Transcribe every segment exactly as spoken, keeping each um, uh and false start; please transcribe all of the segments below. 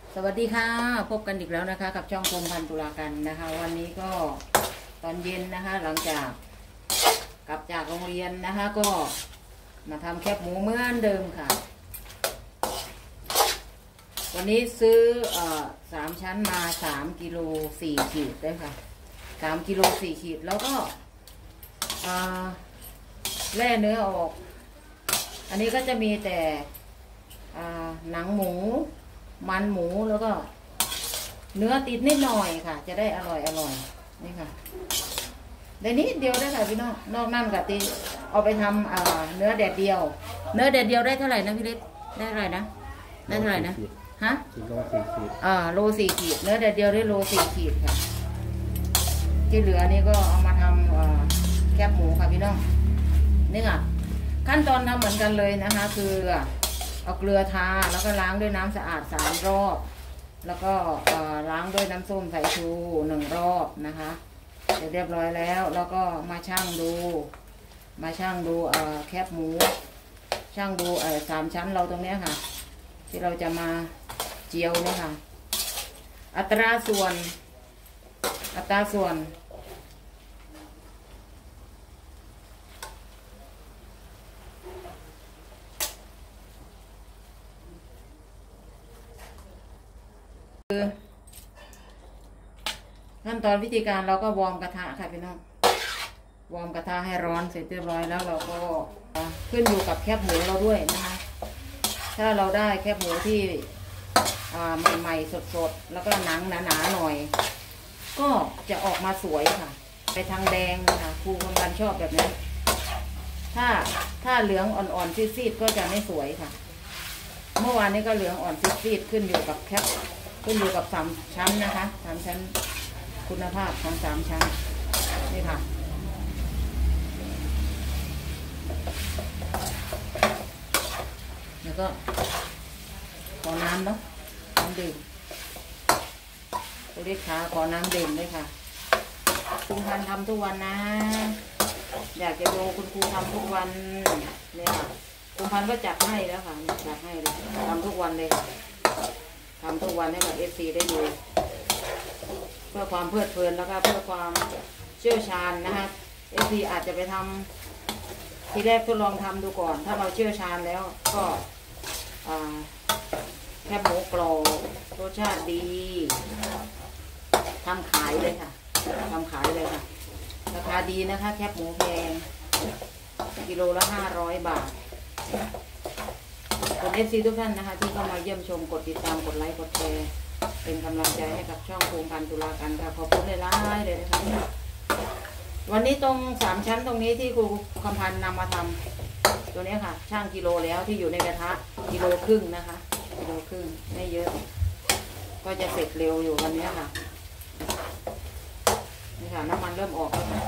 สวัสดีค่ะพบกันอีกแล้วนะคะกับช่องพงพันตุลากันนะคะวันนี้ก็ตอนเย็นนะคะหลังจากกลับจากโรงเรียนนะคะก็มาทำแคบหมูเหมือนเดิมค่ะวันนี้ซื้อเอ่อสามชั้นมาสามกิโลสี่ขีดได้ค่ะสามกิโลสี่ขีดแล้วก็แล่เนื้อออกอันนี้ก็จะมีแต่หนังหมูมันหมูแล้วก็เนื้อติดนิดหน่อยค่ะจะได้อร่อยอร่อยนี่ค่ะได้นิดเดียวได้ค่ะพี่น้องนอกนั่นกับตีเอาไปทำเนื้อแดดเดียวเนื้อแดดเดียวได้เท่าไหร่นะพี่เล็กได้เท่าไหร่นะได้เท่าไหร่นะฮะโลสี่ขีดอ่าโลสี่ขีดเนื้อแดดเดียวได้โลสี่ขีดค่ะที่เหลือนี่ก็เอามาทำแคบหมูค่ะพี่น้องนี่ค่ะขั้นตอนทำเหมือนกันเลยนะคะคือเอาเกลือทาแล้วก็ล้างด้วยน้ำสะอาดสามรอบแล้วก็ล้างด้วยน้ำส้มสายชูหนึ่งรอบนะคะเรียบร้อยแล้วแล้วก็มาชั่งดูมาชั่งดูแคบหมูชั่งดูสามชั้นเราตรงนี้ค่ะที่เราจะมาเจียวเนี่ยค่ะอัตราส่วนอัตราส่วนขั้นตอนวิธีการเราก็วอร์มกระทะค่ะพี่น้องวอร์มกระทะให้ร้อนเสร็จเรียบร้อยแล้วเราก็ขึ้นอยู่กับแคบหมูเราด้วยนะคะถ้าเราได้แคบหมูที่ใหม่ๆสดๆแล้วก็หนังหนาๆหน่อยก็จะออกมาสวยค่ะไปทางแดงนะคะครูกำลังชอบแบบนี้ถ้าถ้าเหลืองอ่อนๆซีดๆก็จะไม่สวยค่ะเมื่อวานนี้ก็เหลืองอ่อนซีดๆขึ้นอยู่กับแคบขึ้นอยู่กับสามชั้นนะคะสามชั้นคุณภาพของสามชั้นนี่ค่ะแล้วก็ขอน้ำเนาะน้ำดื่มตัวเล็กขาขอน้ำดื่มด้วยค่ะคุณพันทำทุกวันนะอยากจะดูคุณครูทำทุกวันเนี่ยค่ะคุณพันก็จัดให้แล้วค่ะจัดให้เลยทำทุกวันเลยทำทุกวันให้กับเอฟซีได้ดูเพื่อความเพลิดเพลินแล้วก็เพื่อความเชี่ยวชาญนะคะเอฟซีอาจจะไปทำทีแรกทดลองทำดูก่อนถ้าเราเชี่ยวชาญแล้วก็แค่หมูกรอบรสชาติดีทำขายเลยค่ะทำขายเลยค่ะราคาดีนะคะแคบหมูแพงกิโลละห้าร้อยบาทขอบคุณเอฟซีทุกท่านนะคะที่เข้ามาเยี่ยมชมกดติดตามกดไลค์กดแชร์เป็นกำลังใจให้กับช่องพงพันตุลากันค่ะขอบคุณหลายๆเลยนะคะวันนี้ตรงสามชั้นตรงนี้ที่ครูคำพันธ์นำมาทำตัวนี้ค่ะช่างกิโลแล้วที่อยู่ในกระทะกิโลครึ่งนะคะกิโลครึ่งไม่เยอะก็จะเสร็จเร็วอยู่วันนี้ค่ะนี่ค่ะน้ำมันเริ่มออกแล้วค่ะ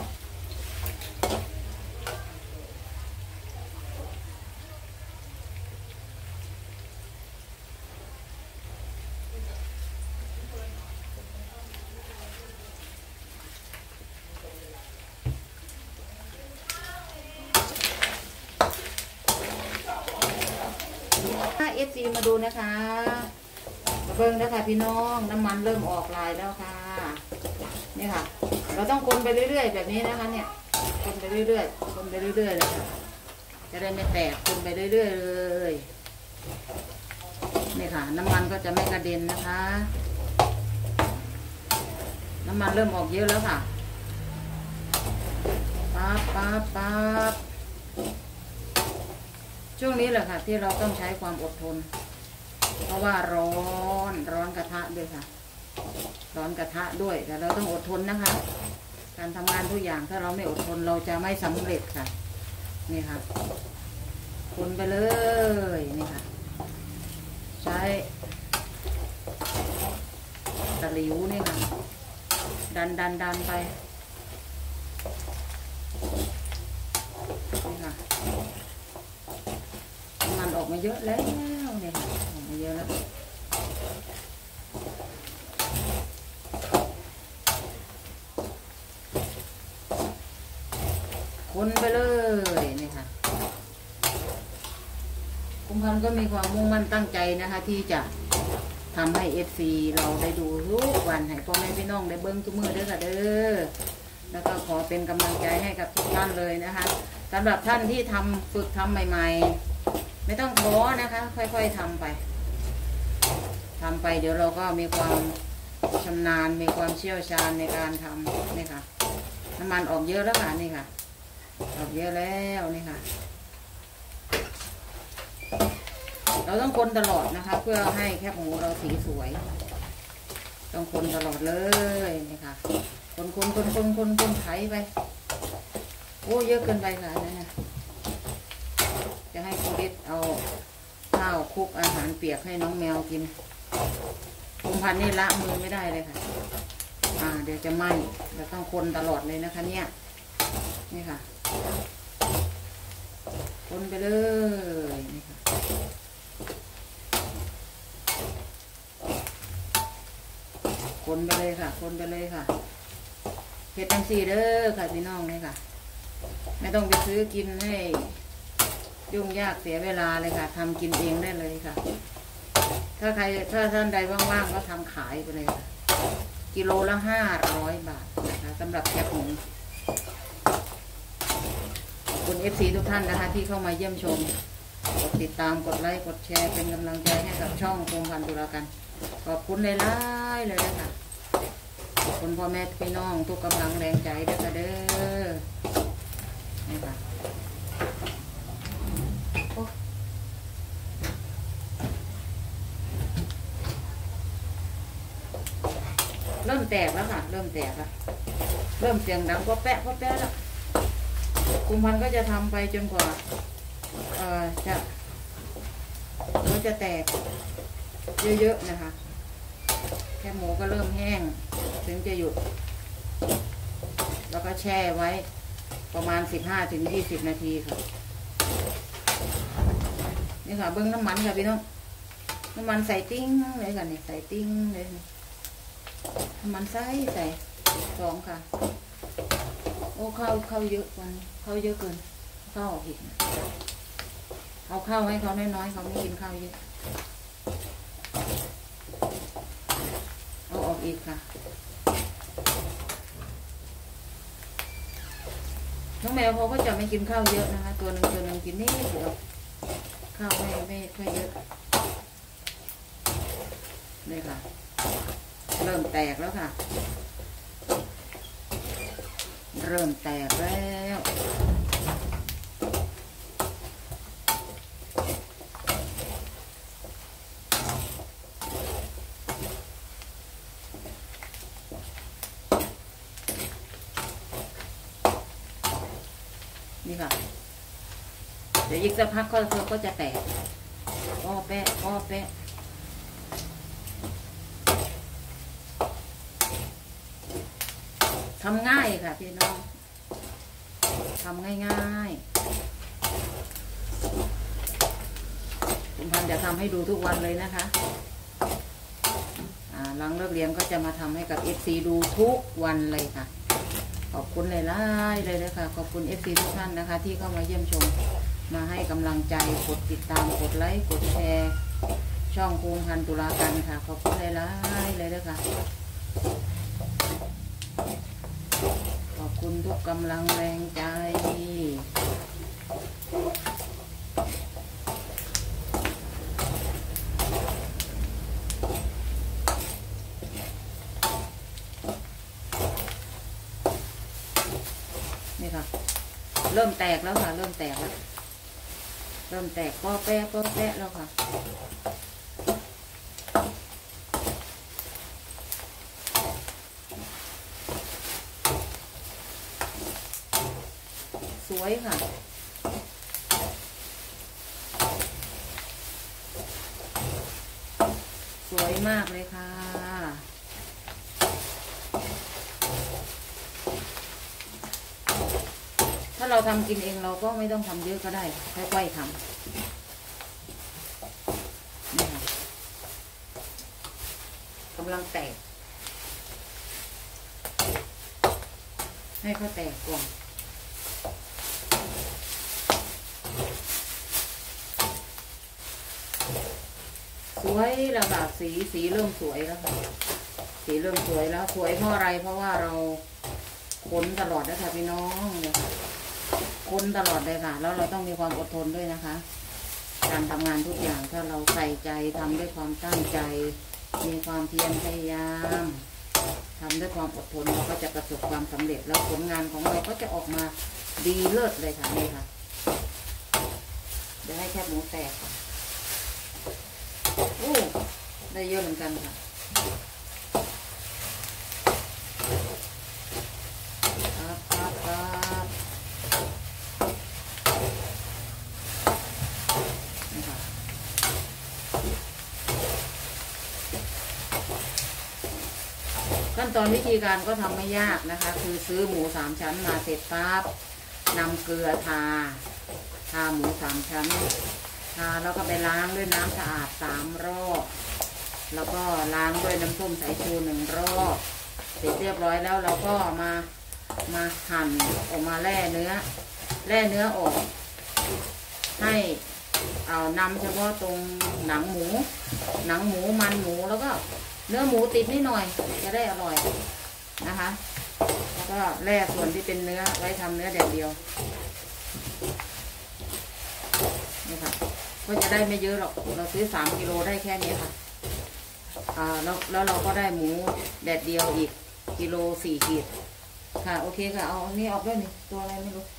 เอฟซีมาดูนะคะมาเบิ้งนะคะพี่น้องน้ำมันเริ่มออกลายแล้วค่ะนี่ค่ะเราต้องคนไปเรื่อยๆแบบนี้นะคะเนี่ยคนไปเรื่อยๆคนไปเรื่อยๆเลยค่ะจะได้ไม่แตกคนไปเรื่อยๆเลยนี่ค่ะน้ำมันก็จะไม่กระเด็นนะคะน้ำมันเริ่มออกเยอะแล้วค่ะปั๊บปั๊บปั๊บช่วงนี้แหละค่ะที่เราต้องใช้ความอดทนเพราะว่าร้อนร้อนกระทะด้วยค่ะร้อนกระทะด้วยแต่เราต้องอดทนนะคะการทำงานทุกอย่างถ้าเราไม่อดทนเราจะไม่สำเร็จค่ะนี่ค่ะคนไปเลยนี่ค่ะใช้ตะหลิวนี่ค่ะดันดันดันไปนี่ค่ะมันออกมาเยอะแล้วเนี่ยค่ะออกมาเยอะแล้วคนไปเลยนี่ค่ะ คุณพันก็มีความมุ่งมั่นตั้งใจนะคะที่จะทำให้เอฟซีเราได้ดูทุกวันให้พ่อแม่พี่น้องได้เบิ้งทุกมือเด้อค่ะเด้อแล้วก็ขอเป็นกำลังใจให้กับทุกท่านเลยนะคะสำหรับท่านที่ทำฝึกทำใหม่ๆไม่ต้องท้อนะคะค่อยๆทำไปทำไปเดี๋ยวเราก็มีความชำนาญมีความเชี่ยวชาญในการทำนี่ค่ะน้ำมันออกเยอะแล้วค่ะนี่ค่ะออกเยอะแล้วนี่ค่ะเราต้องคนตลอดนะคะเพื่อให้แคบหมูเราสีสวยต้องคนตลอดเลยนี่ค่ะคนคนคนคนคนคนไถไปโอ้เยอะเกินไปค่ะนี่นะจะให้คุณดิษเอาข้าวคลุกอาหารเปียกให้น้องแมวกินคุมพันนี่ละมือไม่ได้เลยค่ะอ่าเดี๋ยวจะไหม้เราต้องคนตลอดเลยนะคะเนี่ยนี่ค่ะคนไปเลยนี่ค่ะคนไปเลยค่ะคนไปเลยค่ะเห็ดจังสีเด้อค่ะพี่น้องนี่ค่ะไม่ต้องไปซื้อกินให้ยุ่งยากเสียเวลาเลยค่ะทำกินเองได้เลยค่ะถ้าใครถ้าท่านใดว่างๆก็ทำขายไปเลยค่ะกิโลละห้าร้อยบาทนะคะสำหรับแคบหมูคุณเอฟซีทุกท่านนะคะที่เข้ามาเยี่ยมชมกดติดตามกดไลค์กดแชร์เป็นกำลังใจให้กับช่องพงพันธุ์ตุลากันขอบคุณเลยล่ายเลยนะคะขอบคุณพ่อแม่พี่น้องทุกกำลังแรงใจด้วยค่ะเด้อนี่ค่ะเริ่มแตกแล้วค่ะเริ่มแตกแล้วเริ่มเสียงดังก็แปะก็แปะแล้วกุมพันก็จะทำไปจนกว่าเอ่อจะก็จะแตกเยอะๆนะคะแค่หมูก็เริ่มแห้งถึงจะหยุดแล้วก็แช่ไว้ประมาณสิบห้าถึงยี่สิบนาทีค่ะนี่ค่ะเบิ้งน้ำมันค่ะพี่น้องน้ำมันใส่ติ้งเลยค่ะนี่ใส่ติ้งเลยน้ำมันใส่ใส่สองค่ะโอ้ข้าวข้าวเยอะกว่าข้าวเยอะเกินข้าวออกอีกนะเอาข้าวให้เขาน้อยๆเขาไม่กินข้าวเยอะเอาออกอีกค่ะน้องแมวเขาก็จะไม่กินข้าวเยอะนะคะตัวหนึ่งตัวหนึ่งกินนิดเดียวข้าวไม่ไม่ค่อยเยอะนี่ค่ะเริ่มแตกแล้วค่ะเริ่มแตกแล้วนี่ค่ะเดี๋ยวอีกสักพักก็เขาก็จะแตกอ้อแปะอ้อแปะทำง่ายค่ะพี่น้องทำง่ายๆคุณพันจะทำให้ดูทุกวันเลยนะคะหลังเลิกเรียนก็จะมาทำให้กับ เอฟ ซี ดูทุกวันเลยค่ะขอบคุณเลยล่ายเลยนะคะขอบคุณ เอฟ ซี ทุกท่านนะคะที่เข้ามาเยี่ยมชมมาให้กำลังใจกดติดตามกดไลค์กดแชร์ช่องพงพันธุ์ตุลากันค่ะขอบคุณเลยล่ายเลยนะคะขอบคุณทุกกำลังแรงใจนี่ค่ะเริ่มแตกแล้วค่ะเริ่มแตกแล้วเริ่มแตกป้อแปะป้อแปะแล้วค่ะสวยค่ะสวยมากเลยค่ะถ้าเราทำกินเองเราก็ไม่ต้องทำเยอะก็ได้ค่อยๆทำนี่ค่ะกำลังแตกให้เขาแตกก่อนสสวยแล้วค่ะสีสีเริ่มสวยแล้วค่ะสีเริ่มสวยแล้วสวยเพราะอะไรเพราะว่าเราคนตลอดนะคะพี่น้องเนี่ยค่ะคนตลอดเลยค่ะแล้วเราต้องมีความอดทนด้วยนะคะการทำงานทุกอย่างถ้าเราใส่ใจทำด้วยความตั้งใจมีความเพียรพยายามทำด้วยความอดทนเราก็จะประสบความสำเร็จแล้วผลงานของเราก็จะออกมาดีเลิศเลยค่ะนี่ค่ะเดี๋ยวให้แคบหมูแตกค่ะโอ้ได้เยอะเหมือนกันค่ะครับครับครับนี่ค่ะขั้นตอนวิธีการก็ทำไม่ยากนะคะคือซื้อหมูสามชั้นมาเสร็จปั๊บนำเกลือทาทาหมูสามชั้นทาแล้วก็ไปล้างด้วยน้ำสะอาดสามรอบแล้วก็ล้างด้วยน้ำส้มสายชูหนึ่งรอบเสร็จเรียบร้อยแล้วเราก็มามาหั่นออกมาแล่เนื้อแล่เนื้อออกให้เอานำเฉพาะตรงหนังหมูหนังหมูมันหมูแล้วก็เนื้อหมูติดนิดหน่อยจะได้อร่อยนะคะแล้วก็แล่ส่วนที่เป็นเนื้อไว้ทำเนื้อแดดเดียวนี่ค่ะก็จะได้ไม่เยอะหรอกเราซื้อสามกิโลได้แค่นี้ค่ะอ่าแล้วแล้วเราก็ได้หมูแดดเดียวอีกกิโลสี่ขีดค่ะโอเคค่ะเอาอันนี้ออกด้วยนี่ตัวอะไรไม่รู้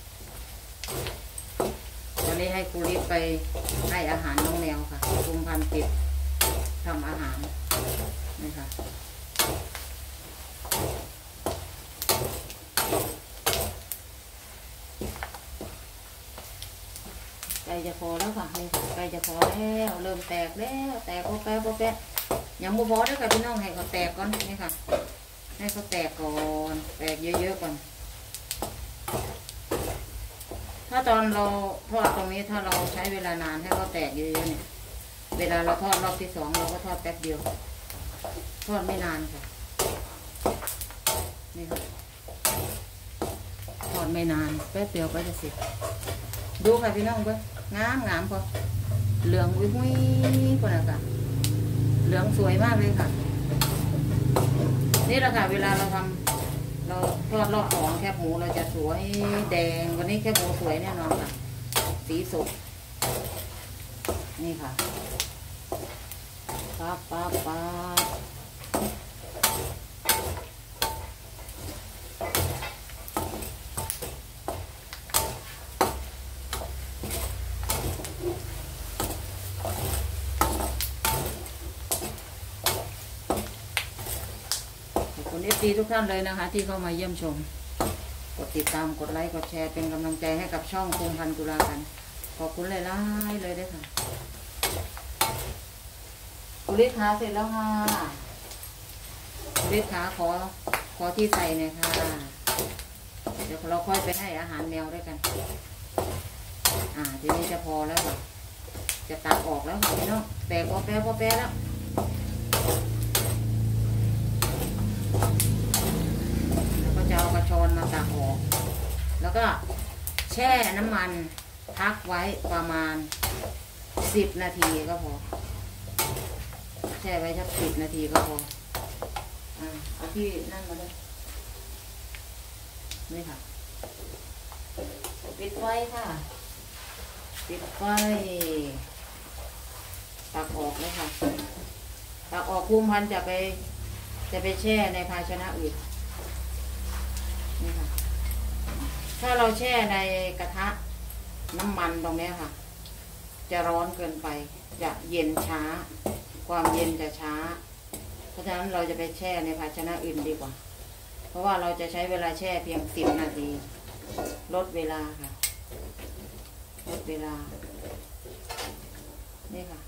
วันนี้ให้ครูลิศไปให้อาหารน้องแมวค่ะคุมพันติดทำอาหารนี่ค่ะใกล้จะพอแล้วค่ะนี่ค่ะใกล้จะพอแล้วเริ่มแตกแล้วแตกโป๊ะแป๊ะโป๊ะแป๊ะยังบ่พอด้วยค่ะพี่น้องให้เขาแตกก่อนนี่ค่ะให้เขาแตกก่อนแตกเยอะๆก่อนถ้าตอนเราทอดตรงนี้ถ้าเราใช้เวลานานให้เขาแตกเยอะๆเนี่ยเวลาเราทอดรอบที่สองเราก็ทอดแป๊บเดียวทอดไม่นานค่ะนี่ค่ะทอดไม่นานแป๊บเดียวก็จะเสร็จดูค่ะพี่น้องเพื่องามงามพอเหลืองวิ้งวิ้งคนละค่ะเหลืองสวยมากเลยค่ะนี่แหละค่ะเวลาเราทำเราทอดรอบสองแคบหมูเราจะสวยแดงวันนี้แคบหมูสวยแน่นอนค่ะสีสดนี่ค่ะปั๊บปั๊บปั๊บขอบคุณเอฟซีทุกท่านเลยนะคะที่เข้ามาเยี่ยมชมกดติดตามกดไลค์กดแชร์เป็นกำลังใจให้กับช่องภูมิพันธ์กุลากันขอบคุณหลายๆเลยด้วยค่ะกุลิขาเสร็จแล้วค่ะกุลิขาขอขอที่ใส่หน่อยค่ะเดี๋ยวเราค่อยไปให้อาหารแมวด้วยกันอ่าทีนี้จะพอแล้วค่ะจะตักออกแล้วค่ะพี่น้องแตกพอแป๊ะพอแป๊ะแล้วแล้วก็จะเอากระชอนมาตักออกแล้วก็แช่น้ำมันพักไว้ประมาณสิบนาทีก็พอแช่ไว้สักสิบนาทีก็พออ่าเอาที่นั่นมาเลยนี่ค่ะปิดไฟค่ะปิดไฟตักออกเลยค่ะตักออกภูมิพันธุ์จะไปจะไปแช่ในภาชนะอื่นนี่ค่ะถ้าเราแช่ในกระทะน้ำมันตรงนี้ค่ะจะร้อนเกินไปจะเย็นช้าความเย็นจะช้าเพราะฉะนั้นเราจะไปแช่ในภาชนะอื่นดีกว่าเพราะว่าเราจะใช้เวลาแช่เพียงสิบนาทีลดเวลาค่ะลดเวลานี่ค่ะ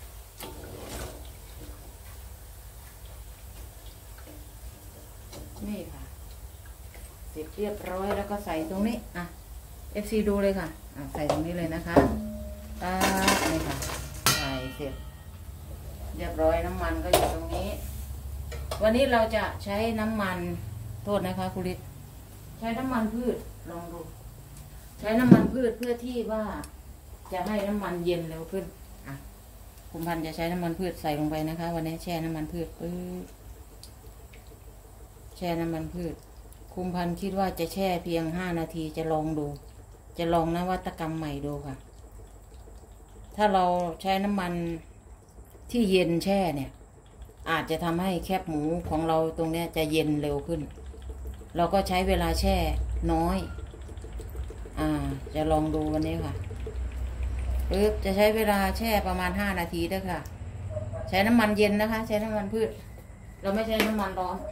นี่ค่ะเสร็จเรียบร้อยแล้วก็ใส่ตรงนี้อ่ะ เอฟ ซี ดูเลยค่ะอ่ะใส่ตรงนี้เลยนะคะอ่านี่ค่ะใส่เสร็จเรียบร้อยน้ำมันก็อยู่ตรงนี้วันนี้เราจะใช้น้ำมันโทษนะคะคุณฤทธิ์ใช้น้ำมันพืชลองดูใช้น้ำมันพืชเพื่อที่ว่าจะให้น้ำมันเย็นเร็วขึ้นอ่ะผคุณพันธุ์จะใช้น้ำมันพืชใส่ลงไปนะคะ วันนี้แช่น้ำมันพืชปึ๊บแช่น้ำมันพืชคุณพันธุ์คิดว่าจะแช่เพียงห้านาทีจะลองดู จะลองนวัตกรรมใหม่ดูค่ะ ถ้าเราใช้น้ำมันที่เย็นแช่เนี่ย อาจจะทำให้แคบหมูของเราตรงเนี้ยจะเย็นเร็วขึ้น เราก็ใช้เวลาแช่น้อย อ่า จะลองดูวันนี้ค่ะปึ๊บจะใช้เวลาแช่ประมาณห้านาทีด้วยค่ะ ใช้น้ำมันเย็นนะคะ ใช้น้ำมันพืช เราไม่ใช้น้ำมันร้อน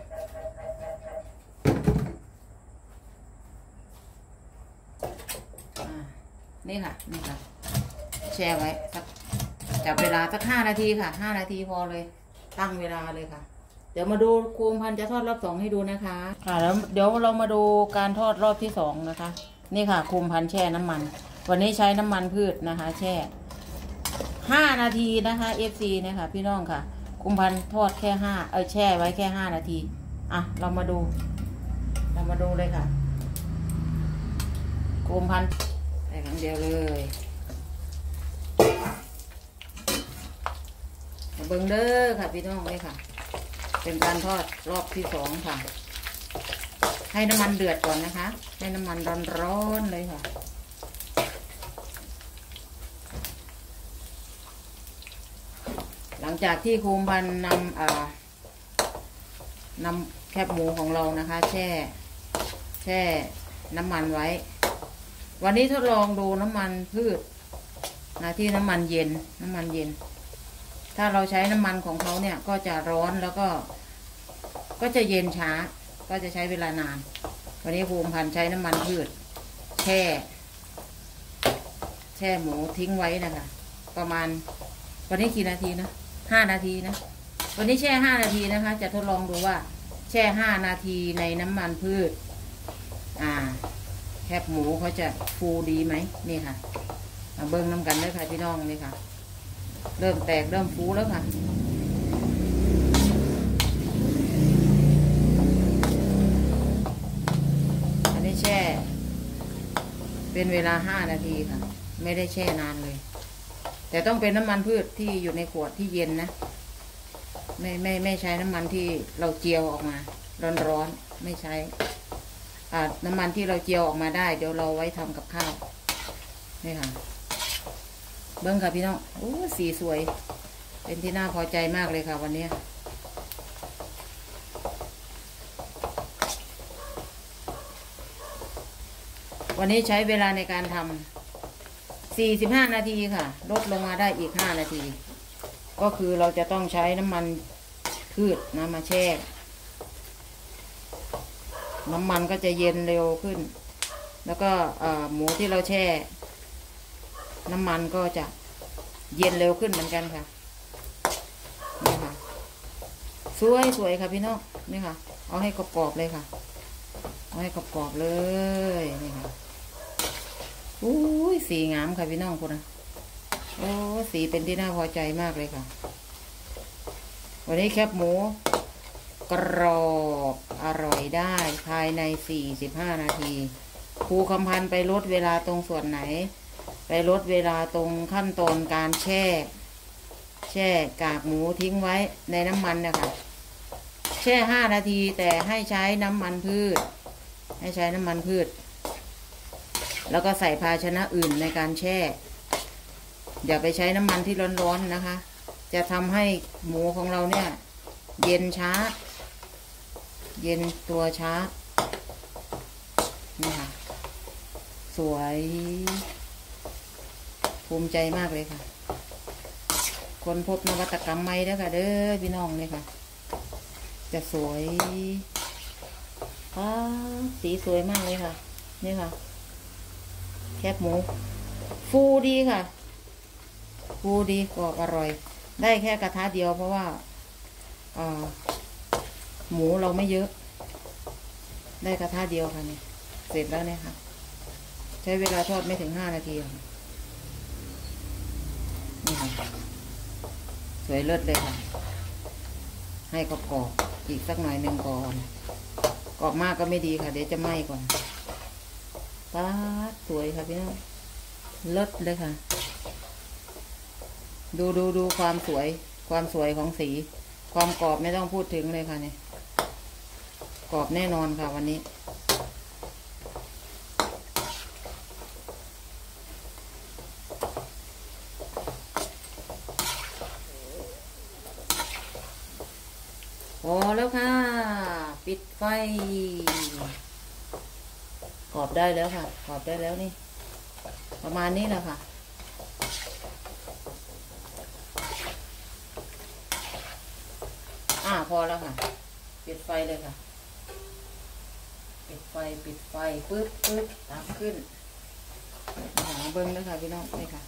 อ่านี่ค่ะ นี่ค่ะ แช่ไว้สักจับเวลาสักห้านาทีค่ะห้านาทีพอเลย ตั้งเวลาเลยค่ะ เดี๋ยวมาดูครูพันธุ์จะทอดรอบสองให้ดูนะคะค่ะแล้วเดี๋ยวเรามาดูการทอดรอบที่สองนะคะ นี่ค่ะครูพันธุ์แช่น้ำมัน วันนี้ใช้น้ำมันพืชนะคะ แช่ห้านาทีนะคะเอฟซีเนี่ยค่ะพี่น้องค่ะครูพันธุ์ทอดแค่ห้าเออแช่ไว้แค่ห้านาทีอ่ะเรามาดู เรามาดูเลยค่ะครูพันธุ์ใส่ครั้งเดียวเลยเบิ่งเด้อค่ะพี่น้องเลยค่ะเป็นการทอดรอบที่สองค่ะให้น้ำมันเดือดก่อนนะคะให้น้ำมันร้อนๆเลยค่ะหลังจากที่ครูพันธุ์นำอ่านำแคบหมูของเรานะคะแช่แช่น้ำมันไว้วันนี้ทดลองดูน้ำมันพืชนะที่น้ำมันเย็นน้ำมันเย็นถ้าเราใช้น้ำมันของเขาเนี่ยก็จะร้อนแล้วก็ก็จะเย็นช้าก็จะใช้เวลานานวันนี้ภูมิพันธ์ใช้น้ำมันพืชแช่แช่หมูทิ้งไว้นะคะประมาณวันนี้กี่นาทีนะห้านาทีนะวันนี้แช่ห้านาทีนะคะจะทดลองดูว่าแช่ห้านาทีในน้ำมันพืชอ่าแคบหมูเขาจะฟูดีไหมนี่ค่ะมาเบิ้งน้ำกันเลยค่ะพี่น้องนี่ค่ะเริ่มแตกเริ่มฟูแล้วค่ะอันนี้แช่เป็นเวลาห้านาทีค่ะไม่ได้แช่นานเลยแต่ต้องเป็นน้ำมันพืชที่อยู่ในขวดที่เย็นนะไม่ไม่ไม่ใช้น้ำมันที่เราเจียวออกมาร้อนๆไม่ใช้อ่าน้ำมันที่เราเจียวออกมาได้เดี๋ยวเราไว้ทำกับข้าวนี่ค่ะเบิ้งค่ะพี่น้องโอ้สีสวยเป็นที่น่าพอใจมากเลยค่ะวันนี้วันนี้ใช้เวลาในการทำสี่สิบห้านาทีค่ะลดลงมาได้อีกห้านาทีก็คือเราจะต้องใช้น้ำมันพืชนะมาแช่น้ำมันก็จะเย็นเร็วขึ้นแล้วก็หมูที่เราแช่น้ำมันก็จะเย็นเร็วขึ้นเหมือนกันค่ะนี่ค่ะสวยสวยค่ะพี่น้องนี่ค่ะเอาให้กรอบๆเลยค่ะเอาให้กรอบๆเลยนี่ค่ะอุ้ยสีงามค่ะพี่น้องคุณนะโอ้สีเป็นที่น่าพอใจมากเลยค่ะวันนี้แคบหมูกรอบอร่อยได้ภายในสี่สิบห้านาทีครูคำพันธ์ไปลดเวลาตรงส่วนไหนไปลดเวลาตรงขั้นตอนการแช่แช่กากหมูทิ้งไว้ในน้ำมันนะคะแช่ห้านาทีแต่ให้ใช้น้ำมันพืชให้ใช้น้ำมันพืชแล้วก็ใส่ภาชนะอื่นในการแช่อย่าไปใช้น้ำมันที่ร้อนๆนะคะจะทำให้หมูของเราเนี่ยเย็นช้าเย็นตัวช้านี่ค่ะสวยภูมิใจมากเลยค่ะคนพบนวัตกรรมใหม่แล้วค่ะเด้อพี่น้องเลยค่ะจะสวยอ่าสีสวยมากเลยค่ะนี่ค่ะแคบหมูฟูดีค่ะฟูดีกรอบอร่อยได้แค่กระทะเดียวเพราะว่าหมูเราไม่เยอะได้กระทะเดียวค่ะเนี่ยเสร็จแล้วเนี่ยค่ะใช้เวลาทอดไม่ถึงห้านาทีนี่ค่ะสวยเลิศเลยค่ะให้กรอบๆอีกสักหน่อยหนึ่งก่อนกรอบมากก็ไม่ดีค่ะเดี๋ยวจะไหม้ก่อนป๊าสวยค่ะพี่น้องเลิศเลยค่ะดูดูดูความสวยความสวยของสี ความกรอบไม่ต้องพูดถึงเลยค่ะเนี่ยกรอบแน่นอนค่ะวันนี้พอแล้วค่ะปิดไฟกรอบได้แล้วค่ะกรอบได้แล้วนี่ประมาณนี้แหละค่ะอ่าพอแล้วค่ะปิดไฟเลยค่ะปิดไฟปิดไฟปึ๊บปึ๊บตามขึ้นหาเบิ้งแล้วค่ะพี่น้องนี่ค่ะ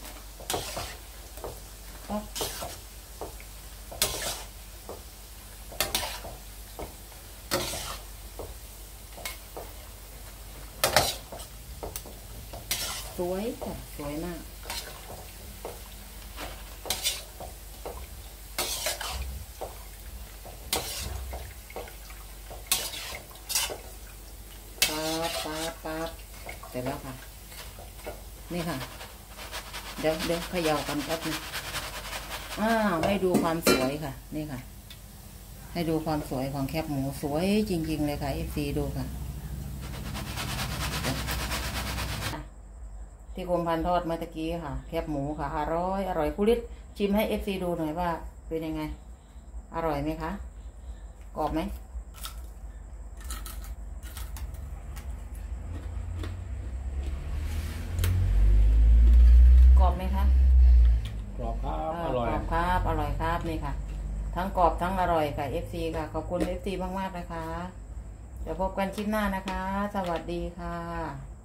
สวยค่ะสวยมากปั๊บปั๊บปั๊บเสร็จแล้วค่ะนี่ค่ะเดี๋ยวเดี๋ยวเขย่ากันแป๊บนึงอ้าวให้ดูความสวยค่ะนี่ค่ะให้ดูความสวยของแคบหมูสวยจริงๆเลยค่ะ เอฟ ซี ดูค่ะที่คมพันทอดเมื่อตะกี้ค่ะแคบหมูค่ะอร่อยอร่อยคุริศชิมให้ เอฟ ซี ดูหน่อยว่าเป็นยังไงอร่อยไหมคะกรอบไหมกรอบไหมคะกรอบครับอร่อยกรอบครับอร่อยครับนี่ค่ะทั้งกรอบทั้งอร่อยค่ะ เอฟ ซี ค่ะขอบคุณ เอฟ ซี มากๆนะคะเดี๋ยวพบกันคลิปหน้านะคะสวัสดีค่ะ